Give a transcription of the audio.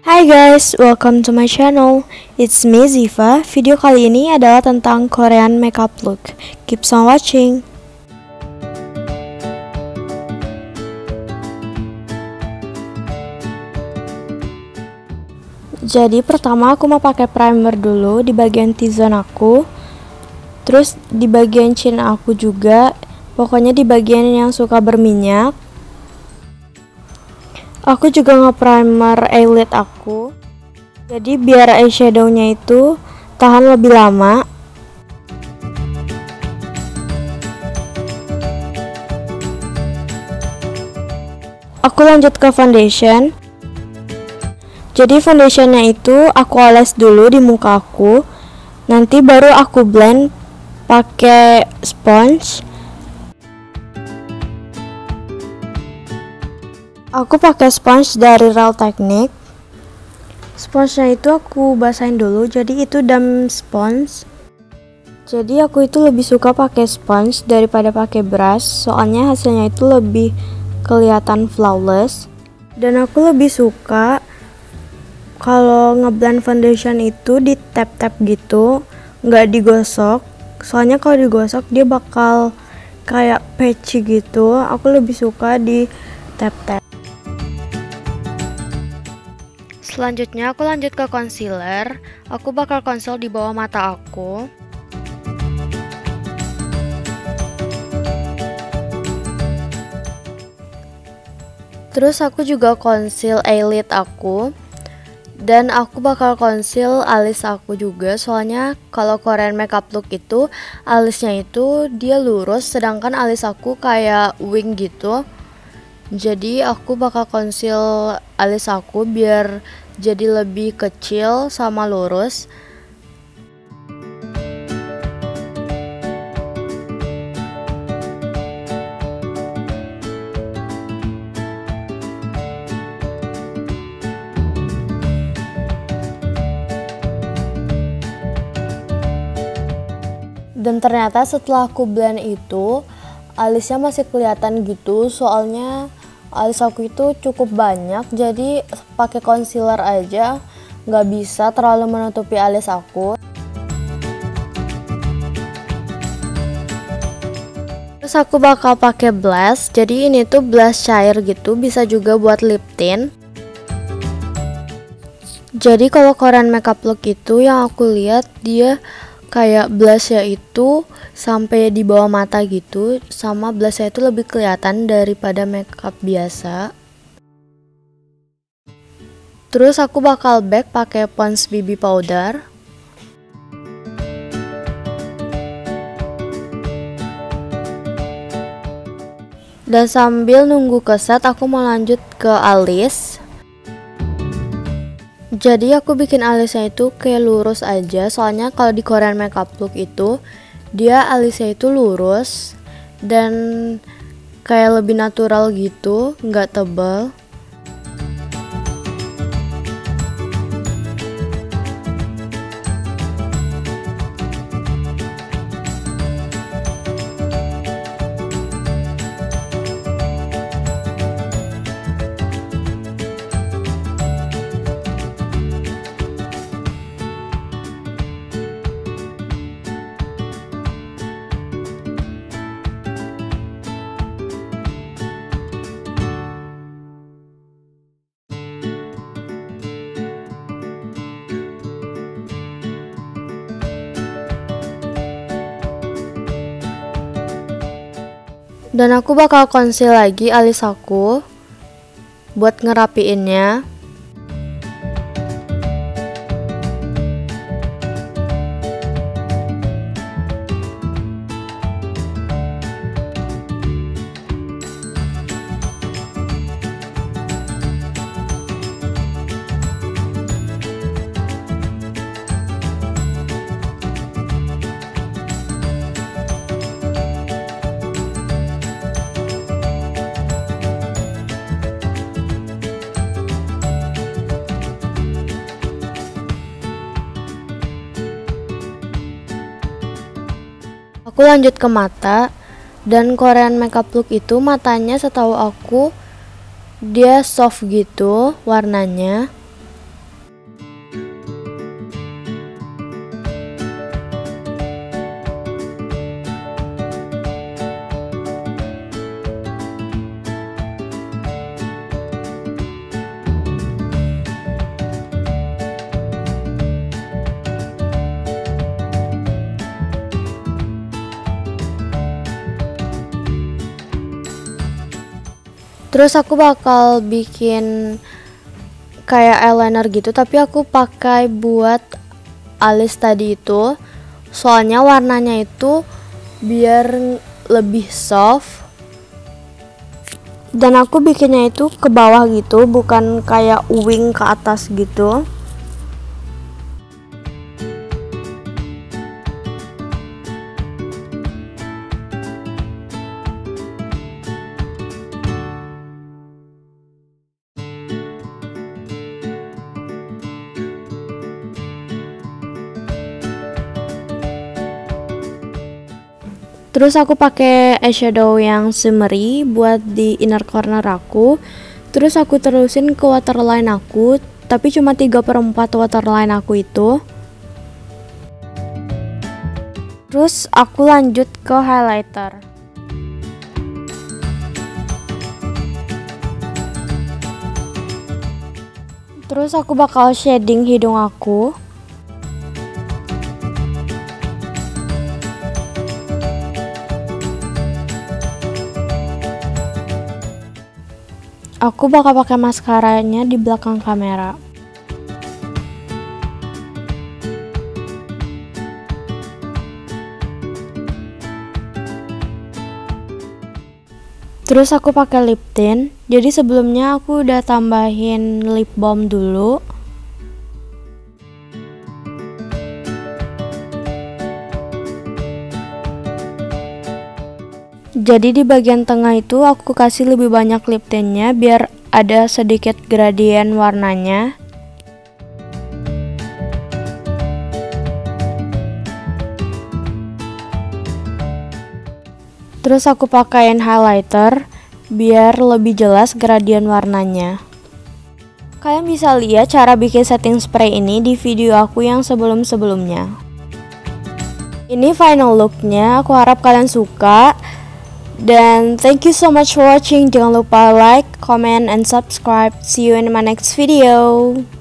Hai guys, welcome to my channel. It's me Ziva. Video kali ini adalah tentang Korean makeup look. Keep on watching. Jadi pertama aku mau pakai primer dulu di bagian T-zone aku. Terus di bagian chin aku juga. Pokoknya di bagian yang suka berminyak. Aku juga nge-primer eyelid aku. Jadi biar eyeshadow-nya itu tahan lebih lama. Aku lanjut ke foundation. Jadi foundationnya itu aku oles dulu di muka aku. Nanti baru aku blend pakai sponge. Aku pakai sponge dari Real Technique. Sponsnya itu aku basahin dulu, jadi itu damp sponge. Jadi aku itu lebih suka pakai sponge daripada pakai brush, soalnya hasilnya itu lebih kelihatan flawless. Dan aku lebih suka kalau ngeblend foundation itu di tap-tap gitu, nggak digosok. Soalnya kalau digosok dia bakal kayak patchy gitu. Aku lebih suka di tap-tap. Selanjutnya aku lanjut ke concealer. Aku bakal conceal di bawah mata aku. Terus aku juga conceal eyelid aku. Dan aku bakal conceal alis aku juga. Soalnya kalau Korean makeup look itu alisnya itu dia lurus, sedangkan alis aku kayak wing gitu. Jadi aku bakal conceal alis aku biar jadi lebih kecil sama lurus. Dan ternyata setelah aku blend itu alisnya masih kelihatan gitu, soalnya alis aku itu cukup banyak, jadi pakai concealer aja nggak bisa terlalu menutupi alis aku. Terus aku bakal pakai blush, jadi ini tuh blush cair gitu, bisa juga buat lip tint. Jadi kalau Korean makeup look itu yang aku lihat dia kayak blushnya itu sampai di bawah mata gitu, sama blushnya itu lebih kelihatan daripada makeup biasa. Terus aku bakal back pakai Pond's BB powder. Dan sambil nunggu keset aku mau lanjut ke alis. Jadi aku bikin alisnya itu kayak lurus aja, soalnya kalau di Korean makeup look itu dia alisnya itu lurus dan kayak lebih natural gitu, nggak tebal. Dan aku bakal conceal lagi alis aku buat ngerapiinnya. Aku lanjut ke mata. Dan Korean makeup look itu matanya setahu aku dia soft gitu warnanya. Terus aku bakal bikin kayak eyeliner gitu, tapi aku pakai buat alis tadi itu. Soalnya warnanya itu biar lebih soft. Dan aku bikinnya itu ke bawah gitu, bukan kayak wing ke atas gitu. Terus aku pakai eyeshadow yang shimmery buat di inner corner aku. Terus aku terusin ke waterline aku, tapi cuma 3/4 waterline aku itu. Terus aku lanjut ke highlighter. Terus aku bakal shading hidung aku. Aku bakal pakai maskaranya di belakang kamera. Terus aku pakai lip tint. Jadi sebelumnya aku udah tambahin lip balm dulu. Jadi di bagian tengah itu aku kasih lebih banyak lip tintnya biar ada sedikit gradien warnanya. Terus aku pakaiin highlighter biar lebih jelas gradien warnanya. Kalian bisa lihat cara bikin setting spray ini di video aku yang sebelum-sebelumnya. Ini final looknya, aku harap kalian suka. Dan thank you so much for watching. Jangan lupa like, comment, and subscribe. See you in my next video.